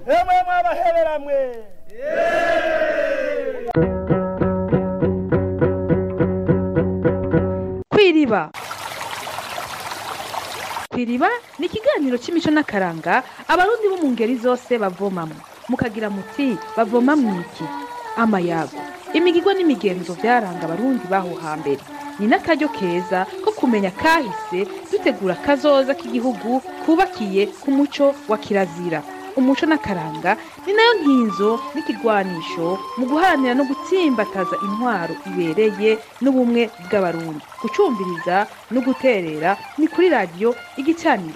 emwe mwabaheberamwe Kwiriba ni ikiganiro c'imico n'akaranga abarundi bo mu ngeri zose bavomamwo mukagira muti bavoma mwiki amayago imigirwa n'imigenzo vyaranga abarundi baho hambere ni n'akaryo keza ko kumenya kahise dutegura kazoza k'igihugu kubakiye ku muco wa kirazira umuco n'akaranga ni nayo nkinzo n'ikigwanisho mu guharanira no gutsimbataza intwaro ibereye n'ubumwe bw'abarundi gucumbiriza no guterera ni kuri radio Igicaniro.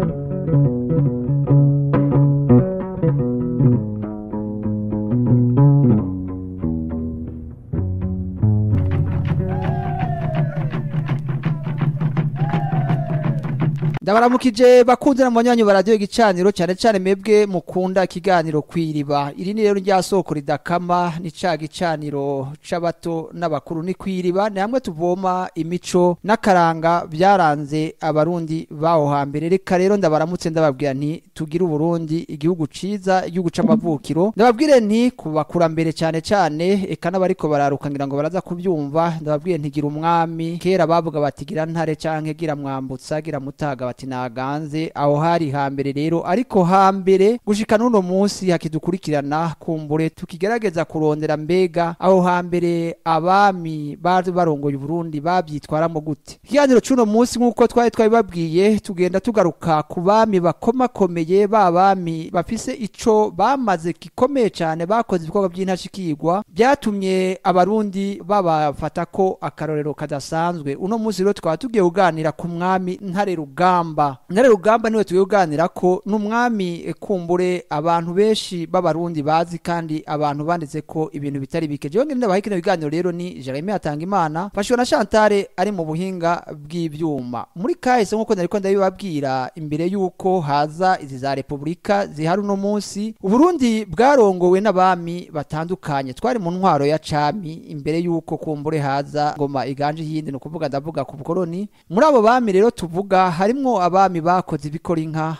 Ndabaramukije bakundira mu banyanyu ba radio Igicaniro cyane cyane mebwe mukunda ikiganiro Kwiriba. Iri ni rero rya soko ridakama ni ca gicaniro c'abato n'abakuru ni Kwiriba ni hamwe tuvoma imico n'akaranga byaranze abarundi baho hambere. Reka rero ndabaramutse ndababwira nti tugira uburundi igihugu ciza igihugu c'amavukiro. Ndababwire nti kubakura mbere cyane cyane eka n'abariko bararuka ngira ngo baraza kubyumva. Ndababwire ntigira umwami kera bavuga batigira ntare canke gira mwambutsa gira mutaga naganze aho hari hambere rero ariko hambere gushika nuno munsi hakidukurikirana kumbure tukigerageza kurondera mbega aho hambere abami bari barongoye Burundi babyitwaramo gute. Ikiganiro cuno munsi nkuko twabibabwiye tugenda tugaruka ku bami bakomakomeye babami bafise ico bamaze gikomeye cyane bakoze ibikorwa by'intashikirwa byatumye abarundi babafata ko akarorero kadasanzwe. Uno munsi rero twaba tugiye kuganira ku mwami Ntare Rugamba. Ntare Rugamba niwe tuyoganira ko numwami kumbure abantu benshi b'abarundi bazi kandi abantu banditse ko ibintu bitari bike. Jewe ngenda bahikina biganiro rero ni Jeremy Atangimana fashwe na Chantal ari mu buhinga bw'ivyuma. Muri kahise nkuko nariko ndabibabwira imbere yuko haza izi za Republika zihari no munsi Uburundi bwarongowe n'abami batandukanye twari mu ntwaro ya cami imbere yuko kumbure haza ngoma iganje yindi no kuvuga ndavuga ku bukoroni. Muri abo bami rero tuvuga harimwo abami bakoze ibikora inka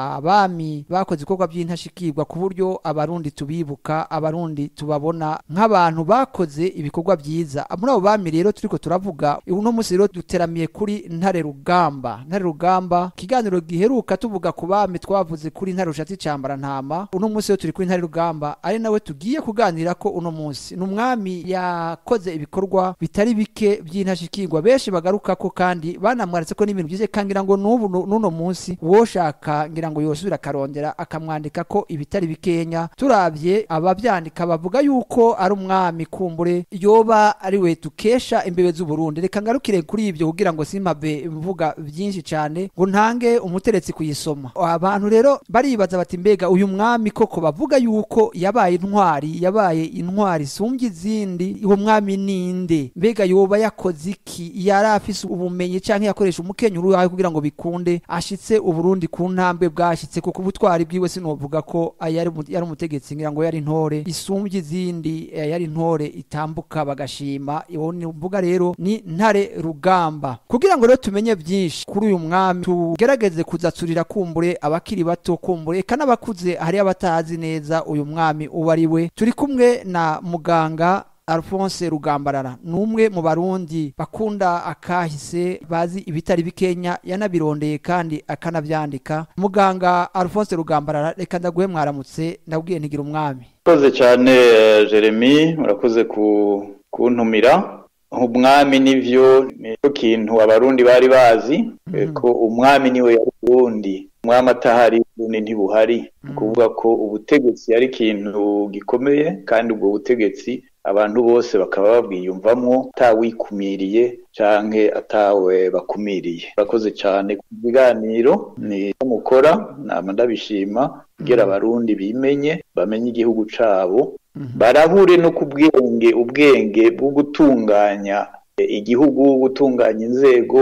abami bakoze ibikorwa by'intashikirwa ku buryo abarundi tubibuka abarundi tubabona nk'abantu bakoze ibikorwa byiza. Muri abo bami rero turiko turavuga uno munsi rero duteramiye kuri Ntare Rugamba. Ntare Rugamba kiganiro giheruka tuvuga ku bami twavuze kuri Ntare Rushatsi Cambara Ntama. Uno munsi rero turi kuri Ntare Rugamba ari nawe tugiye kuganira ko uno munsi n'umwami yakoze ibikorwa bitari bike by'intashikirwa benshi bagaruka ko kandi banamwaritse ko n'ibintu byize kangira ngo nuno munsi woshaka ngira ngo yosubira karondera akamwandika ko ibitari bikenya. Turavye abavyandika bavuga yuko ari umwami kumbure yoba ari we tukesha imbebe z'u Burundi. Reka ngarukire kuri ibyo kugira ngo simpave mvuga byinshi cyane ngo ntange umuteretsi kuyisoma. Abantu rero baribaza bati mbega uyu mwami koko bavuga yuko yabaye intwari sumbye izindi uwo mwami ninde mbega yoba yakoze iki yari afise ubumenyi canke yakoresha umukenyuro wawe kugira ngo bikunde ashitse Uburundi ku ntambwe bwashitse kuko ubutwari bwiwe sinovuga ko yari umutegetsi ngira ngo yari intore isumbye izindi yari intore itambuka bagashima. Iwo ni mvuga rero ni Ntare Rugamba. Kugira ngo rero tumenye byinshi kuri uyu mwami tugerageze kuzatsurira kumbure abakiri bato kumbure kana bakuze hari abatazi neza uyu mwami uwo ari we. Turi kumwe na muganga Alphonse Rugambarara numwe mu barundi bakunda akahise bazi ibitari bikenya yanabirondeye kandi akanavyandika. Muganga Alphonse Rugambarara reka ndaguhe mwaramutse ndabwiye ntigira umwami. Koze cyane Jeremy urakoze kuntumira. Umwami nivyo nico kintu abarundi bari bazi ko umwami niwe yari Burundi. Umwami atahari Burundi ntibuhari kuvuga ko ubutegetsi yari kintu gikomeye kandi ubwo butegetsi abantu bose bakaba babwiyumvamwo atawikumiriye canke atawe bakumiriye. Bakoze cyane ku biganiro ni mukora nama ndabishima kugira abarundi bimenye bamenye igihugu cabo barahure no kubwenge ubwenge bwo gutunganya igihugu gutunganya inzego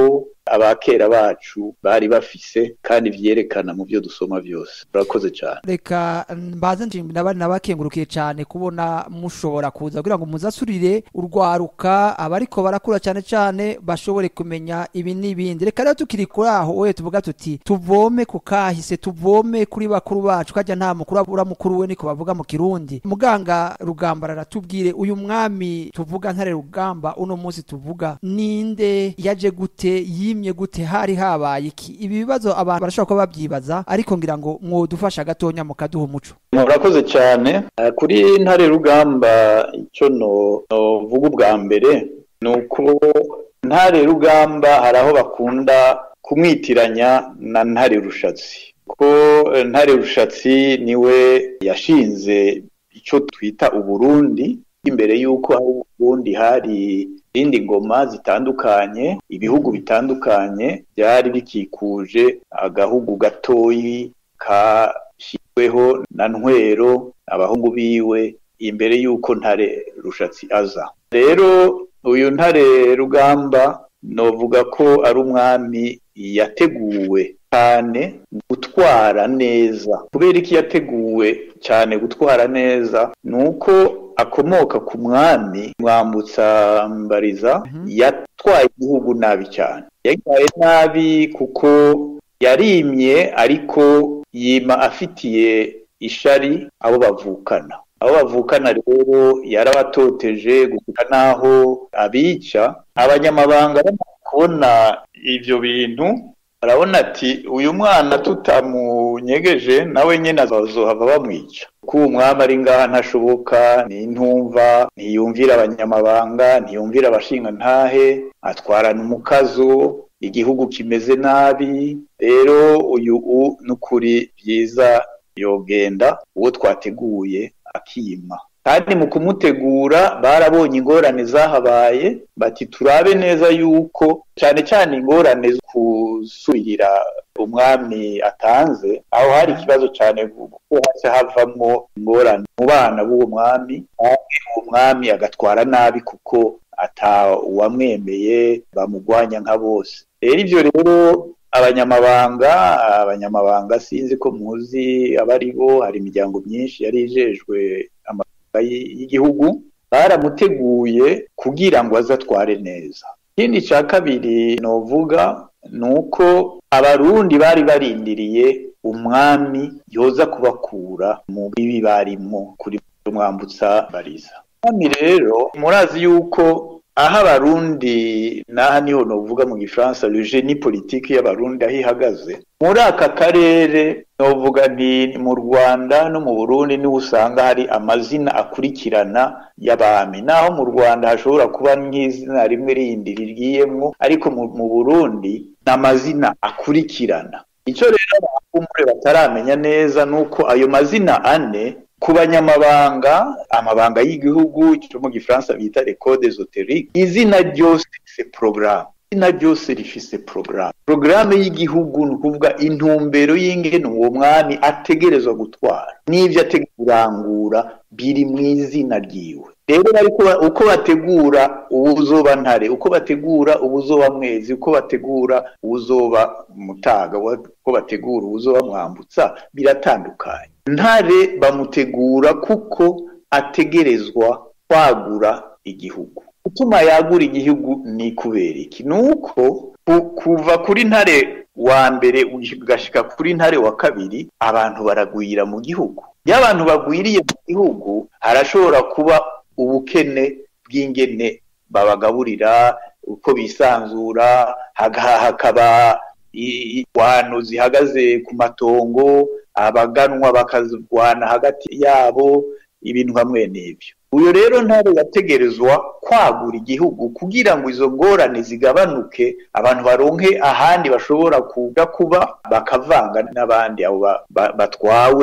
abakera bacu bari bafise kandi vyerekana mu byo dusoma byose. Urakoze cyane. Reka mbaze nabakengurukiye cyane kubona mushobora kuza kugira ngo muzasurire urwaruka abariko barakura cyane cyane bashobore kumenya ibi n'ibindi. Reka rero tukiri kuri aho oye tuvuga tuti tuvome ku kahise, tuvome kuri bakuru bacu, kajya nta mukuru uramukuru we niko bavuga mu Kirundi. Muganga Rugamba aratubwire uyu mwami tuvuga Ntare Rugamba uno munsi tuvuga ninde, yaje gute, yimye gute, hari habaye iki? Ibi bibazo abantu barashobora kuba babyibaza, ariko ngira ngo mwodufasha gatonya mukaduha umuco. Murakoze cyane. Kuri Ntare Rugamba icyo no vuga ubwa mbere nuko Ntare Rugamba haraho bakunda kumwitiranya na Ntare Rushatsi, ko Ntare Rushatsi niwe yashinze icyo twita Uburundi. Imbere y'uko hari Uburundi hari izindi ngoma zitandukanye, ibihugu bitandukanye byari bikikuje agahugu gatoyi kashyizweho na Ntwero abahungu biwe imbere y'uko Ntare Rushatsi aza. Rero uyu Ntare Rugamba novuga ko ari umwami yateguwe cyane gutwara neza. Kubera iki yateguwe cyane gutwara neza? Nuko akomoka ku mwami Mwambutsa Mbariza yatwaye igihugu nabi cyane. Yagitwaye nabi kuko yarimye ariko yima afitiye ishari abo bavukana. Abo bavukana rero yarabatoteje gukuta naho abica. Abanyamabanga kubona ivyo bintu arabona ati uyu mwana tutamunyegeje nawe nyene azohava bamwica. Ko umwami ari ngaha ntashoboka, n'intumva, ntiyumvira abanyamabanga, ntiyumvira abashinga ntahe, atwarana umukazo, igihugu kimeze nabi. Rero uyu nukuri byiza yogenda uwo twateguye akima. Kandi mu kumutegura barabonye ingorane zahabaye, bati turabe neza yuko cyane cyane ingorane zo kusubirira umwami atanze, aho hari ikibazo cyane kuko hase havamo ingorane mu bana b'uwo mwami, uwo mwami agatwara nabi kuko ata uwamwemeye bamugwanya nka bose. Rero ivyo rero abanyamabanga sinzi ko muzi abari bo, hari imiryango myinshi yari ijejwe y'igihugu, baramuteguye kugira ngo azatware neza. Ikindi cya kabiri novuga nuko abarundi bari barindiriye umwami yoza kubakura mu bibi barimo kuri Mwambutsa Mbariza. Umwami rero murazi yuko aha abarundi naha niho novuga mu Gifaransa le génie politique y'abarundi aho ihagaze. Muri aka karere novuga ni mu Rwanda no mu Burundi ni usanga hari amazina akurikirana y'abami. Naho mu Rwanda hashobora kuba nk'izina rimwe rindi rigiyemwo, ariko mu Burundi n'amazina akurikirana. Icyo rero abakumure bataramenya neza nuko ayo mazina ane ku banyamabanga, amabanga y'igihugu cyo mu Gifaransa bita les codes ésotériques, izina ryose rifise programme. Izina ryose rifise programme. Programme y'igihugu nukuvuga intumbero y'ingene uwo mwami ategerezwa gutwara, n'ivyo ategurangura biri mu izina ryiwe. Rero ariko uko bategura ubuzoba Ntare, uko bategura ubuzoba Mwezi, uko bategura ubuzoba Mutaga, uko bategura ubuzoba Mwambutsa biratandukanye. Ntare bamutegura kuko ategerezwa kwagura igihugu. Utuma yagura igihugu ni kubera iki? Nuko kuva kuri Ntare wa mbere ugashika kuri Ntare wa kabiri abantu baragwira mu gihugu. Iyo abantu bagwiriye mu gihugu harashobora kuba ubukene bw'ingene babagaburira, uko bisanzura, hakaba ingwano zihagaze ku matongo, abaganwa bakazwana hagati yabo, ibintu hamwe n'ibyo. Uyo rero Ntare yategerezwa kwagura igihugu kugira ngo izo ngorane zigabanuke, abantu baronke ahandi bashobora kuba bakavanga n'abandi abo batwawe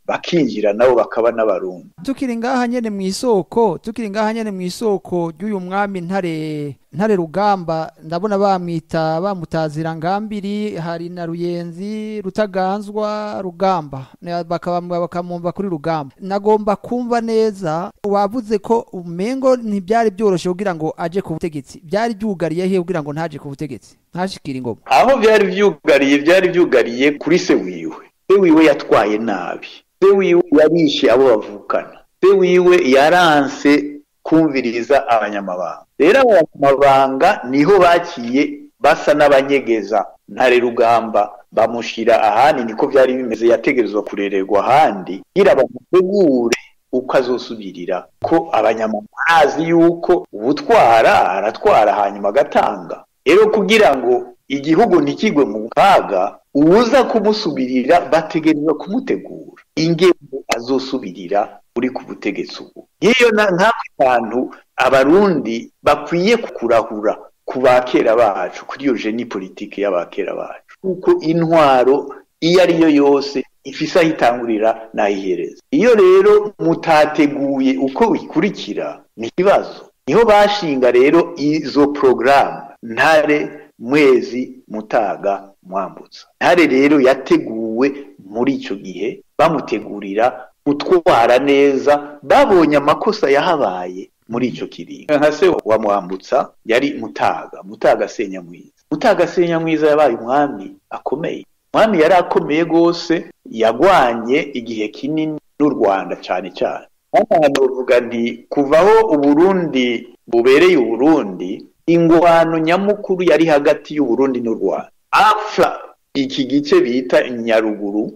bakinjira nabo bakaba n'abarundi. tukiri ngaha nyene mw'isoko ry'uyu mwami ntare Rugamba, ndabona bamutazira Ngambiri, hari na Ruyenzi, Rutaganzwa, Rugamba, bakamumva kuri Rugamba. Nagomba kumva neza, wavuze ko umengo ntibyari byoroshe kugira ngo aje ku butegetsi, byari byugariye he kugira ngo ntaje ku butegetsi, ntashikira ingoma? Aho byari byugariye kuri se wiwe yatwaye nabi, se wiwe yarishe abo bavukana, se wiwe yaranse kumviriza abanyamabanga. Rero abanyamabanga niho bakiye basa n'abanyegeza Ntare Rugamba, bamushira ahandi. Niko byari bimeze, yategerezwa kurererwa ahandi kugira bamutegure uko azosubirira, ko abanyamabanga yuko ubutwara aratwara hanyuma agatanga. Rero kugira ngo igihugu ntikigwe mu kaga, uwuza kumusubirira bategerezwa kumutegura ingendo azosubirira uri ku butegetsi ubu. Iyo nk'abantu abarundi bakwiye kurahura ku bakera bacu, kuri iyo jeni politike y'abakera bacu, kuko intwaro iyo ariyo yose ifise aho itangurira n'ayihereza. Iyo rero mutateguye uko bikurikira ni ikibazo. Niho bashinga rero izo porogaramu Ntare, Mwezi, Mutaga, Mwambutsa. Ntare rero yateguwe muri icyo gihe, bamutegurira gutwara neza, babonye amakosa yahabaye muri icyo kiringo. Nka se wa Mwambutsa yari Mutaga Senyamwiza. Mutaga Senyamwiza yabaye umwami akomeye. Umwami yari akomeye rwose, yagwanye igihe kinini n'u Rwanda cyane cyane. Hano uvuga nti kuvaho Uburundi bubereye Uburundi, ingwano nyamukuru yari hagati y'Uburundi n'u Rwanda. Apfa iki gice bita Nyaruguru,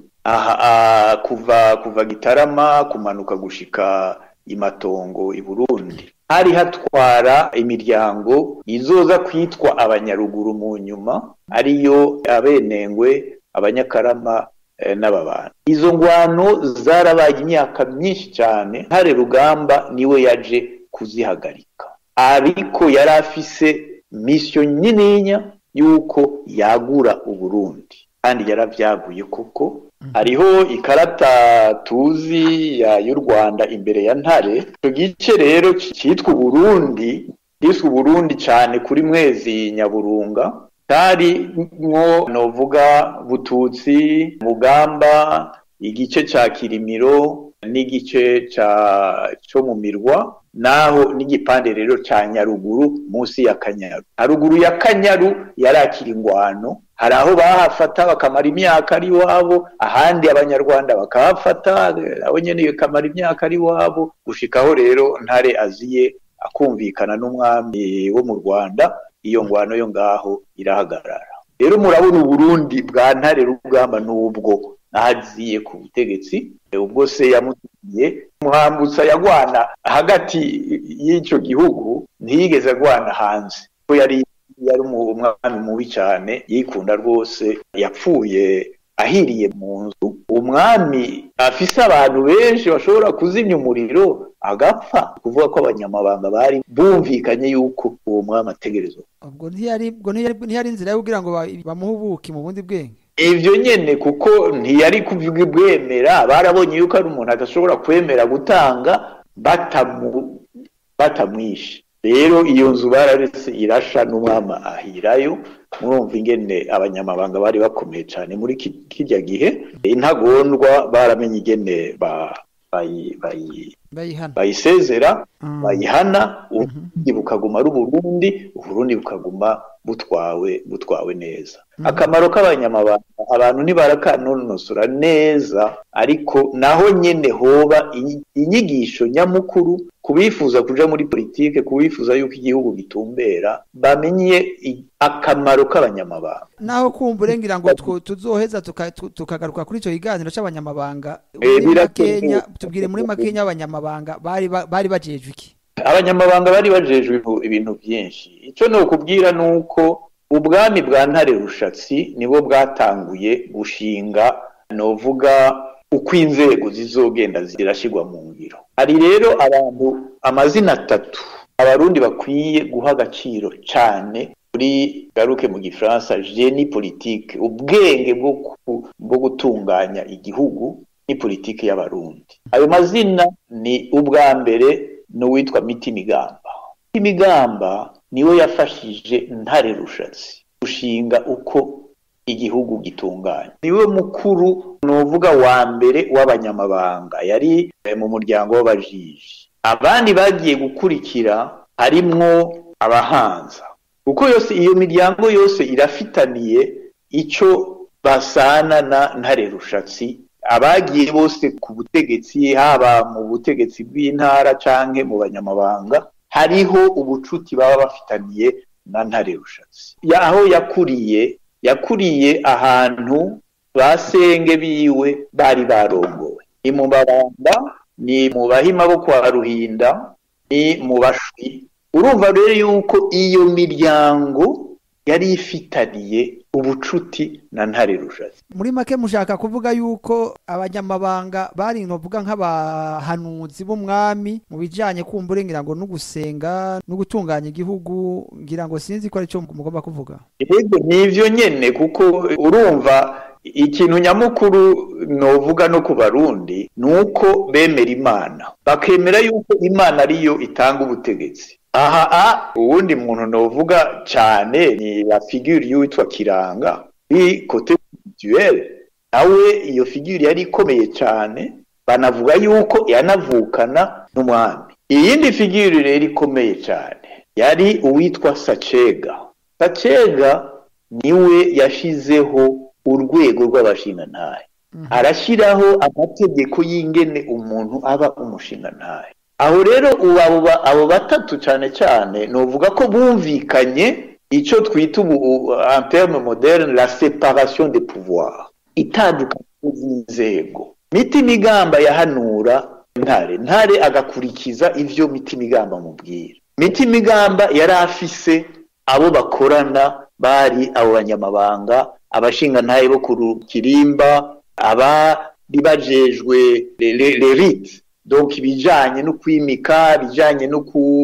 kuva Gitarama kumanuka gushika Imatongo i Burundi, hari hatwara imiryango izoza kwitwa Abanyaruguru mu nyuma, ariyo Abenengwe, Abanyakarama n'Ababanda. Izo ngwano zarabaye imyaka myinshi cyane. Ntare Rugamba niwe yaje kuzihagarika, ariko yari afise mission nininya yuko yagura Uburundi, kandi yaravyaguye kuko hariho ikarata tuzi y'u Rwanda imbere ya Ntare. Icyo gice rero cyitwa Uburundi cyane kuri Mwezi Nyaburunga, kari mwo novuga Bututsi, Mugamba, igice ca Kirimiro n'igice cyo mu Mirwa, naho n'igipande rero ca Nyaruguru munsi ya Kanyaru. Haruguru ya Kanyaru yarakira ingwano, hari aho bahafata bakamara imyaka ari wabo, ahandi Abanyarwanda bakahafata abo nyene bakamara imyaka ari wabo, gushikaho rero Ntare aziye akumvikana n'umwami wo mu Rwanda, iyo ngwano yo ngaho irahagarara. Rero murabona Uburundi bwa Ntare Rugamba n'ubwo nahaziye ku butegetsi, ubwo se yamutuye. Mwambutsa yagwana hagati y'icyo gihugu, ntiyigeze agwana hanze, ko yari umwami mubi cyane, yikunda rwose, yapfuye ahiriye mu nzu. Umwami afise abantu benshi bashobora kuzimya umuriro agapfa, kuvuga ko abanyamabanga bari bumvikanye yuko uwo mwami ategerezwa. Ubwo ntiyari inzira yo kugira ngo bamuhe ubuki mu bundi bwenge? Ivyo nyene, kuko ntiyari kuvuga bwemera. Barabonye yuko ari umuntu adashobora kwemera gutanga batamwishe. Rero iyo nzu bararetse irasha, n'umwami ahirayo. Murumva ingene abanyamabanga bari bakomeye cyane muri kirya gihe. Intagondwa baramenye ingene bayisezera, bayihana, Uburundi bukaguma ari Uburundi bukaguma butwawe neza. Akamaro k'abanyamabanga abantu ntibarakanonosora neza, ariko naho nyene hoba inyigisho nyamukuru kubifuza kuja muri politike, kubifuza yuko igihugu gitumbera, bamenye akamaro k'abanyamabanga. Naho kumbure ngira ngo tuzoheza tukagaruka kuri ico kiganiro c'abanyamabanga. Tubwire muri Makenya abanyamabanga bari bajejwe iki? Abanyamabanga bari bajejwe ibintu byinshi. Ico no kubwira nuko ubwami bwa Ntare Rushatsi nibo bwatanguye gushinga novuga uko inzego zizogenda zirashigwa mu ngiro. Hari rero amazina 3 abarundi bakwiye guha agaciro cyane, kuri garuke mu Gifaransa génie politique, ubwenge bwo gutunganya igihugu. ni politiki y'abarundi. Ayo mazina ni ubwa mbere n'uwitwa Mitimigamba. Mitimigamba niwe yafashije Ntare Rushatsi gushinga uko igihugu gitunganye. Niwe mukuru novuga wa mbere w'abanyamabanga, yari mu muryango w'abajiji. Abandi bagiye gukurikira harimwo abahanza, kuko yose iyo miryango yose irafitaniye ico basana na Ntare Rushatsi. Abagiye bose ku butegetsi, haba mu butegetsi bw'intara canke mu banyamabanga, hariho ubucuti baba bafitaniye na Ntare Rushatsi. Aho yakuriye ahantu basenge biwe bari barongowe, ni mu Babanda, ni mu Bahima bo kwa Ruhinda, ni mu Bashwi. Urumva rero yuko iyo miryango yari ifitaniye ubucuti na Ntare Rushatsi. Muri make mushaka kuvuga yuko abanyamabanga bari novuga nk'abahanuzi b'umwami mu bijanye kumbure ngira ngo no gusenga no gutunganya igihugu, ngira ngo sinzi ko ari cyo mugomba kuvuga. Yego nivyo nyene, kuko urumva ikintu nyamukuru novuga no ku Barundi nuko bemera Imana, bakemera yuko Imana ariyo itanga ubutegetsi. Uwundi muntu novuga cyane ni la figure y'uwitwa Kiranga, ni côté spirituel. Nawe iyo figure yari ikomeye cyane, banavuga yuko yanavukana n'umwami. Iyindi figure rero ikomeye cyane yari uwitwa Sacega. Sacega niwe yashizeho urwego rw'abashingantahe, arashyiraho amategeko y'ingene umuntu aba umushingantahe. Aho rero abo batatu cyane cyane novuga ko bumvikanye icyo twita en terme moderne la séparation des pouvoirs, itandukanye z'inzego. Mitimigamba yahanura Ntare agakurikiza ivyo Mitimigamba mubwira. Mitimigamba yari afise abo bakorana, bari abo banyamabanga, abashingantahe bo ku Kirimba, abari bajejwe les rites, donc ibijanye no kwimika, ibijanye no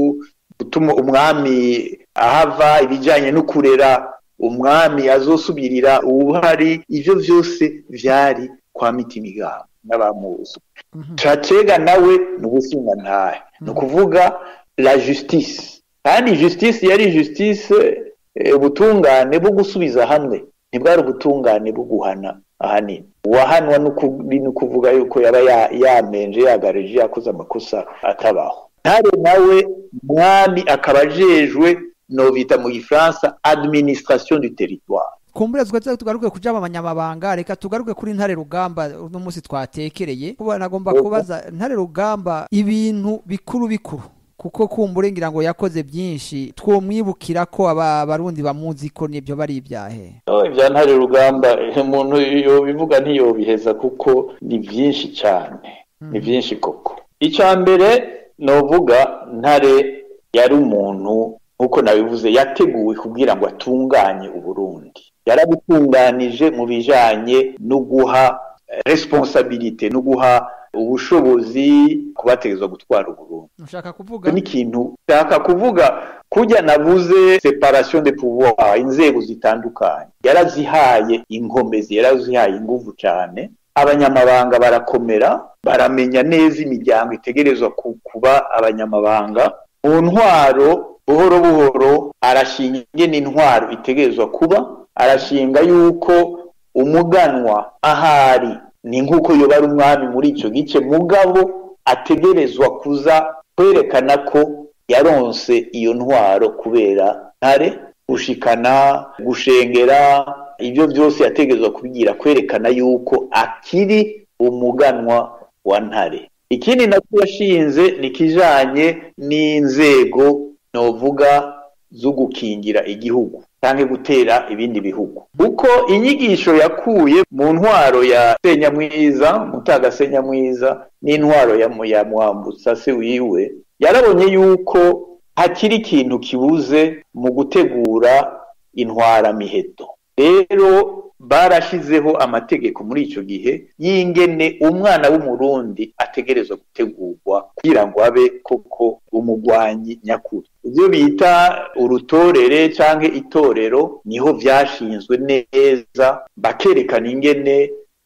gutuma umwami ahava, ibijanye no kurera umwami azosubirira ubuhari. Ivyo vyose vyari kwa Mitimigamba n'abamuzi. Sacega nawe n'ubushingantahe, no kuvuga la justice, kandi justice yari justice, ubutungane bwo gusubiza hamwe, ntibwari ubutungane bwo guhana ahanini. Uwahanwa no kuvuga yuko yaba yamenje, yagareje, yakoze amakosa atabaho. Ntare nawe mwami akaba ajejwe no bita mu Gifaransa administration du territoire. Kumbure tugaruke kuja abanyamabanga, reka tugaruke kuri Ntare Rugamba uno munsi twatekereye. Kuba nagomba kubaza Ntare Rugamba ibintu bikuru, kuko kumbure ngira ngo yakoze byinshi, twomwibukira ko abarundi bamuzi ko nibyo bari ibyahe. Ibya Ntare Rugamba umuntu yobivuga ntiyobiheza, kuko ni byinshi cyane, ni byinshi koko. Icya mbere novuga, Ntare yari umuntu uko nabivuze yateguwe kugira ngo atunganye Uburundi. Yarabitunganije mu bijanye no guha responsabilité, no guha ubushobozi kubategezwa gutwara Uburundi. Ushaka kuvuga n'ikintu ushaka kuvuga kujya navuze séparation des pouvoirs, inzego zitandukanye yarazihaye inkomezi, yarazihaye inguvu cyane. Abanyamabanga barakomera, baramenya neza imiryango itegerezwa kuba abanyamabanga. Mu ntwaro buhoro buhoro arashinga ingene intwaro itegerezwa kuba, arashinga yuko umuganwa ahari ni nk'uko yoba ari umwami muri icyo gice, mugabo ategerezwa kuza kwerekana ko yaronse iyo ntwaro kubera Ntare, gushikana, gushengera, ibyo byose yategerezwa kubigira, kwerekana yuko akiri umuganwa wa Ntare. Ikindi nacyo yashinze ni kijanye n'inzego novuga zo gukingira igihugu cyangwa gutera ibindi bihugu, kuko inyigisho yakuye mu ntwaro ya Senyamwiza, Mutaga Senyamwiza, n'intwaro ya Mwambutsa se wiwe, yarabonye yuko hakiri ikintu kibuze mu gutegura intwaramiheto. Rero barashizeho amategeko muri icyo gihe y'ingene umwana w'umurundi ategerezwa gutegurwa kugira ngo abe koko umugwanyi nyakuri. Ibyo bita urutorere cyangwa itorero niho byashinzwe neza, bakerekana ingene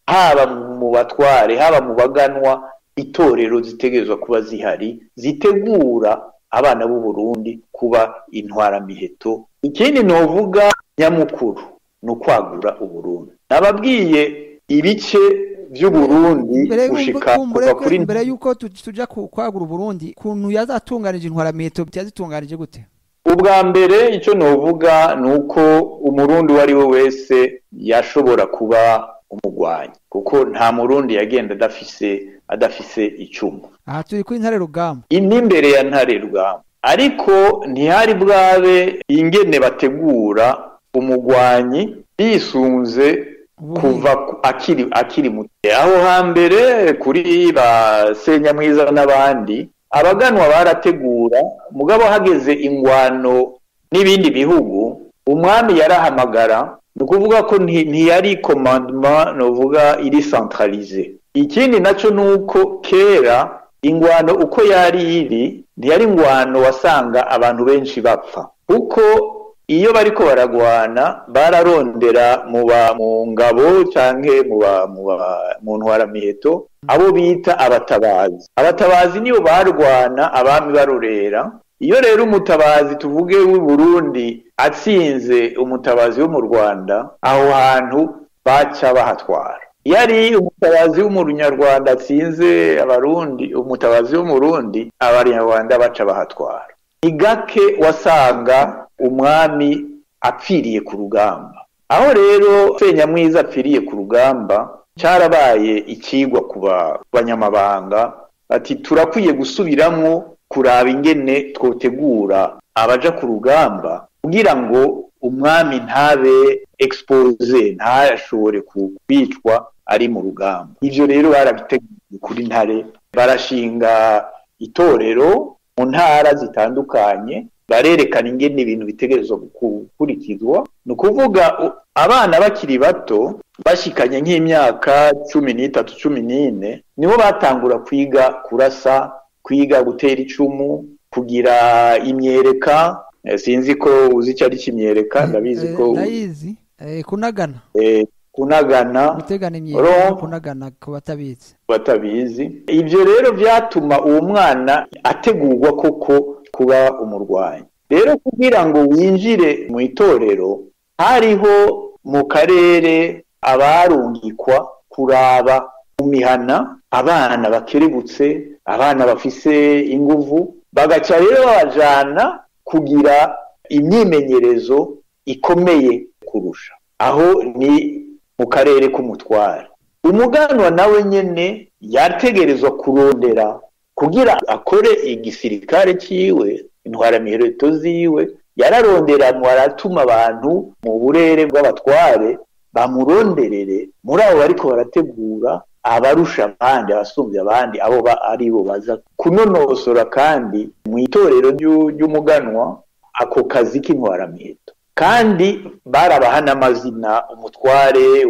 haba mu batware haba mu baganwa itorero zitegerezwa kuba zihari zitegura abana b'u Burundi kuba intwaramiheto. Ikindi novuga nyamukuru ni ukwagura Uburundi. Nababwiye ibice vy'Uburundi gushika kuva kuri mbere yuko tuja kwagura Uburundi kuntu yazatunganije intwaramiheto byazitunganije gute? Ubwa mbere icyo novuga nuko umurundi wari we wese yashobora kuba umugwanyi, kuko nta murundi yagenda adafise icumu. Aha turi kuri Ntare Rugamba, imbere ya Ntare Rugamba, ariko ntihari bwabe ingene bategura umugwanyi bisunze kuva akiri muto. Aho hambere kuri ba Senyamwiza n'abandi abaganwa barategura, mugabo hageze ingwano n'ibindi bihugu umwami yarahamagara, ni ukuvuga ko ntiyari commandement novuga iri centralisé. Ikindi naco nuko kera ingwano uko yari iri ntiyari ingwano wasanga abantu benshi bapfa, kuko iyo bariko baragwana bararondera mu ngabo canke mu ntwaramiheto abo bita abatabazi nibo barwana abami barorera. Iyo rero umutabazi tuvuge w'i Burundi atsinze umutabazi wo mu Rwanda, aho hantu baca bahatwara. Yari umutabazi w'umunyarwanda atsinze abarundi, umutabazi wo mu Burundi abanyarwanda baca bahatwara. Ni gake wasanga umwami apfiriye ku rugamba. Aho rero Senyamwiza apfiriye ku rugamba cyarabaye ikigwa ku banyamabanga, ati turakwiye gusubiramwo kuraba ingene twotegura abaja ku rugamba kugira ngo umwami ntabe expose, ntashobore kubicwa ari mu rugamba. Ivyo rero barabiteguye kuri Ntare, barashinga itorero mu ntara zitandukanye, barerekana ingene ibintu bitegerezwa gukurikizwa. Ni ukuvuga abana bakiri bato bashikanye nk'imyaka 13 14 nibo batangura kwiga kurasa, kwiga gutera icumu, kugira imyereka. Sinzi ko uzi icyo ari kimyereka, ndabizi ko ndayizi. Kunagana gutegana imyereka, kunagana ku batabizi. Ivyo rero vyatuma uwo mwana ategurwa koko kuba umurwanyi. Rero kugira ngo winjire mu itorero hariho mu karere abarungikwa kuraba mu mihana abana bakerebutse, abana bafise inguvu, bagaca rero babajana kugira imyimenyerezo ikomeye kurusha. Aho ni mu karere k'umutware. Umuganwa nawe nyene yategerezwa kurondera kugira akore igisirikare ciwe, intwaramiheto ziwe yararondera, aratuma abantu mu burere bw'abatware bamuronderere muri abo bariko barategura abarusha abandi, abasumbya abandi, abo aribo baza kunonosora kandi mu itorero ry'umuganwa ako kazi k'intwaramiheto. Kandi barabaha n'amazina, umutware,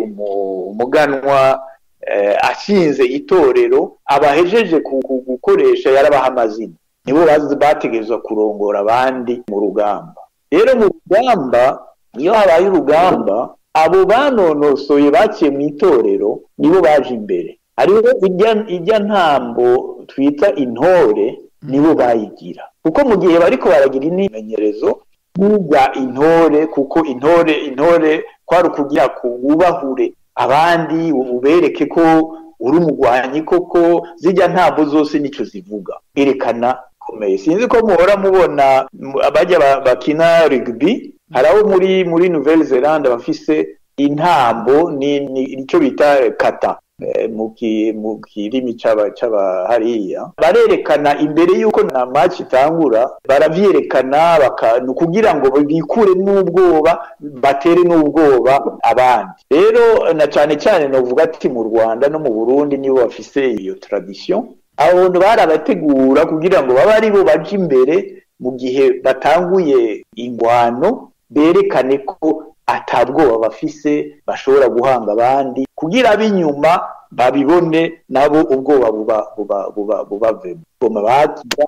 umuganwa ashinze itorero abahejeje gukoresha yarabaha amazina, nibo bategerezwa kurongora abandi mu rugamba. Rero mu rugamba, iyo habaye urugamba, abo banonosoye baciye mu itorero nibo baje imbere. Hariho ijya ntambo twita intore, nibo bayigira, kuko mu gihe bariko baragira imyimenyerezo n'ubwa intore, kuko intore kwari ukugira kububahure abandi, ubereke ko uri umugwanyi koko. Zijya ntambo zose nico zivuga, erekana komeye. Sinzi ko muhora mubona abajya bakina rugby, haraho muri Nouvelle Zelande bafise intambo nicyo bita kata mu kirimi c'aba hariya, barerekana imbere yuko na match itangura, baravyerekana kugira ngo bikure n'ubwoba, batere n'ubwoba abandi. Rero na cyane novuga ati mu Rwanda no mu Burundi nibo bafise iyo tradition. Abantu barabategura kugira ngo babe ari bo baje imbere mu gihe batanguye ingwano, berekane ko atabwoba bafise, bashobora guhanga abandi, kugira ab'inyuma babibone nabo ubwoba bubavemo. Goma bakiga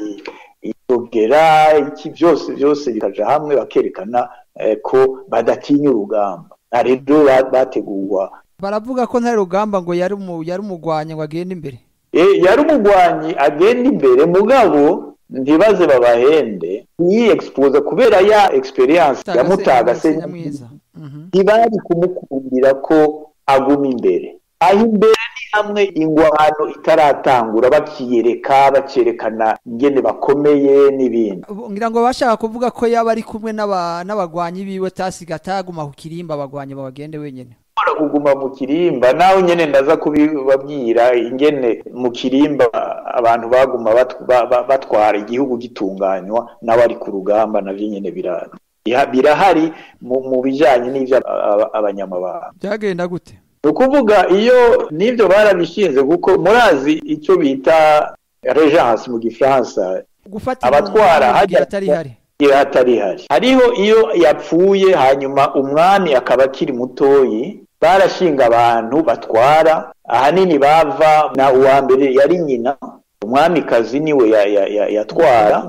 itogera iki byose bikaja hamwe bakerekana ko badatinya urugamba. Rero bategurwa baravuga ko Ntare Rugamba ngo yari umugwanyi ngo agende imbere. Yari umugwanyi agenda imbere mugabo ntibaze babahende ni expose kubera ya experience ya Mutaga Senyamwiza. Ntibari kumukundira ko aguma imbere. Aho imbere ni hamwe ingwano itaratangura bakerekana ingene bakomeye n'ibindi. Ngira ngo bashaka kuvuga ko yaba ari kumwe n'abagwanyi biwe tasiga ataguma ku kirimba abagwanyi babagende wenyene. Kuguma mu kirimba nawe nyene ndaza kubibabwira ingene mu kirimba abantu baguma batwara igihugu gitunganywa nawe ari ku rugamba navyo nyene birahari mu bijanye n'ivyo abanyamabanga. Byagenda gute? Ukuvuga iyo nivyo barabishinze kuko murazi icyo bita regence mu gifaransa abatwara hatari hari hariho iyo yapfuye hanyuma umwami akaba akiri mutoyi barashinga abantu batwara ahanini bava na uwa mbere yari nyina umwamikazi niwe yatwara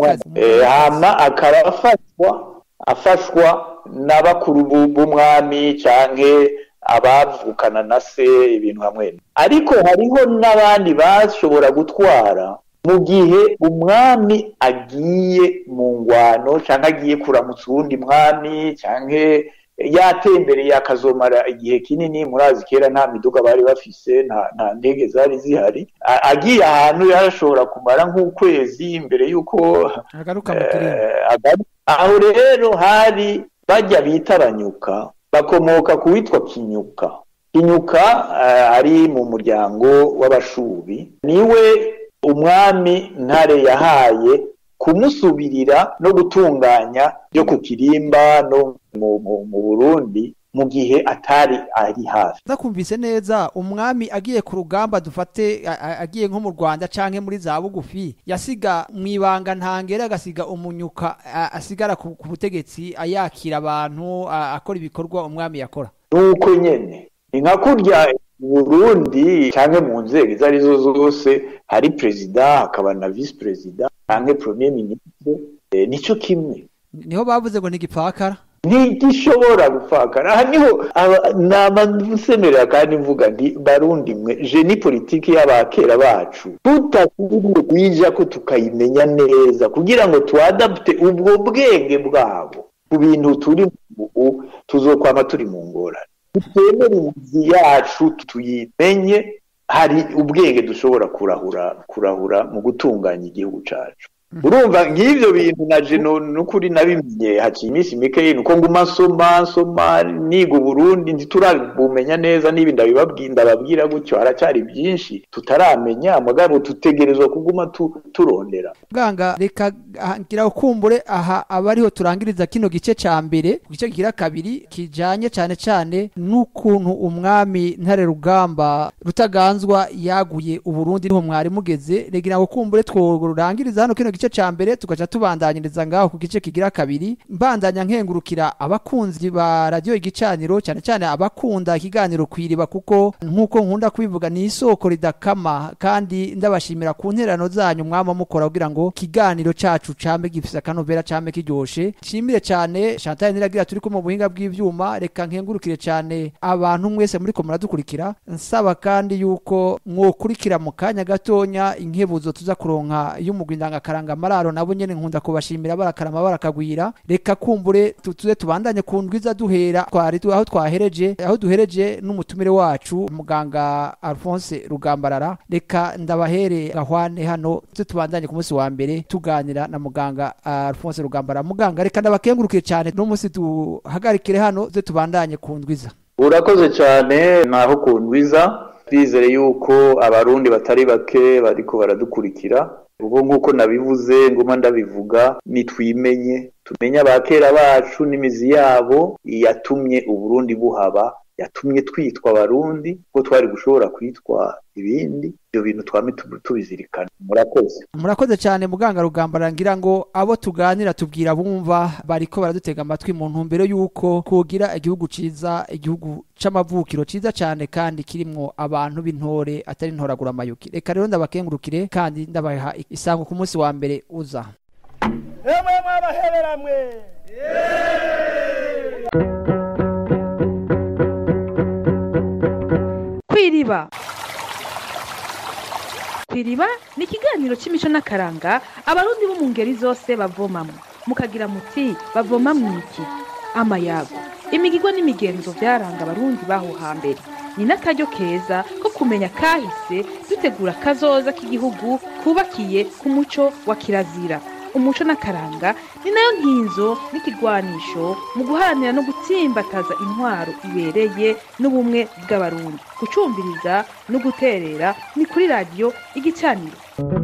hama akaba afashwa n'abakuru b'umwami canke abavukana na se ibintu hamwe ariko hariho n'abandi bashobora gutwara mu gihe umwami agiye mu ngwano canke agiye kuramutsa uwundi mwami canke yatembereye akazomara igihe kinini murazi kera nta miduga bari bafise nta ndege zari zihari agiye ahantu yarashobora kumara nk'ukwezi imbere yuko agaruka mu kirimba aho rero hari bajya bita abanyuka bakomoka ku witwa Kinyuka ari mu muryango w'Abashubi niwe umwami Ntare yahaye kumusubirira no gutunganya byo ku kirimba no mu Burundi mu gihe atari ari hafi. Ndakumvise neza umwami agiye ku rugamba dufate agiye nko mu Rwanda canke muri za bugufi yasiga mwibanga ntangere agasiga umunyuka asigara ku butegetsi ayakira abantu akora ibikorwa umwami yakora. Nuko nyene inka kurya Burundi canke mu nzego izo arizo zose hari president hakaba na vice president canke premier ministre nico kimwe. Niho bavuze ngo ntigipfakara ntigishobora gupfakara aha niho namavusemerera kandi mvuga ndi Barundi mwe je ni politiki y'abakera bacu tutakubwo kwija ko tukayimenya neza kugira ngo tuadapte ubwo bwenge bwabo ku bintu turi tuzokwama turi mu ngorane tutemera imizi yacu tuyimenye hari ubwenge dushobora kurahura mu gutunganya igihugu cacu. Urumva nk'ivyo bintu naje nukuri nabimenye haciye iminsi mike nuko nguma nsoma niga Burundi ntiturabumenya neza nibi ndababwira gutyo haracyari byinshi tutaramenya mugabo tutegerezwa kuguma turondera. Bwanga reka ngira ukumbure aha abariho turangiriza kino gice ca mbere gice gira kabiri kijanye cyane n'ukuntu umwami Ntare Rugamba Rutaganzwa yaguye Uburundi niho mwari mugeze regira ukumbure tworangiriza hano kino gice ca mbere tugaca tubandanyiriza ngaho ku gice kigira kabiri mbandanya nkengurukira abakunzi ba radio Igicaniro cyane abakunda ikiganiro kwiriba kuko nkuko nkunda kubivuga ni isoko ridakama kandi ndabashimira ku nterano zanyu mwama mukora kugira ngo kiganiro cacu cambe gifisa kanovera cambe kiryoshe. Shimire cyane Chantal Niragira turi ko mu buhinga bw'ivyuma reka nkengurukire cyane abantu mwese muri ko muradukurikira nsaba kandi yuko mwokurikira mu kanya gatonya inkebuzo tuza kuronka y'umugwindanga karanga mararo nabo nyene nkunda kubashimira barakarama barakagwira reka kumbure tuze tubandanye kundwiza duhera twari aho duhereje n'umutumire wacu muganga Alphonse Rugambarara reka ndabahere gahwane hano tubandanye ku munsi wa mbere tuganira na muganga Alphonse Rugambara. Muganga reka ndabakengurukiye cyane no munsi tuhagarikire hano ze tubandanye kundwiza. Urakoze cyane naho kundwiza twizere yuko abarundi batari bake bariko baradukurikira ubu nkuko nabivuze ngoma ndabivuga nitwimenye tumenye abakera bacu n'imizi yabo yatumye Uburundi buhaba yatumye twitwa Abarundi ko twari gushobora kwitwa ibindi ibyo bintu twame tubizirikana. Murakoze cyane muganga Rugambara ngira ngo abo tuganira tubwira bumva bariko baradutega amatwi mu ntumbero yuko kugira igihugu ciza igihugu c'amavukiro ciza cyane kandi kirimwo abantu b'intore atari ntoragura amayuki. Reka rero ndabakengurukire kandi ndabaha isango ku munsi wa mbere uza. Emwe mwabaheberamwe kw'iriba. Kw'iriba ni ikiganiro c'imico n'akaranga abarundi bo mu ngeri zose bavomamwo. Mukagira muti bavoma mwiki? Amayago, imigirwa n'imigenzo vyaranga abarundi baho hambere. Ni n'akaryo keza ko kumenya kahise dutegura kazoza k'igihugu kubakiye ku muco wa kirazira. Umuco n'akaranga ni nayo nkinzo n'ikigwanisho mu guharanira no gutsimbataza intwaro ibereye n'ubumwe bw'abarundi. Gucumbiriza no guterera ni kuri radiyo Igicaniro.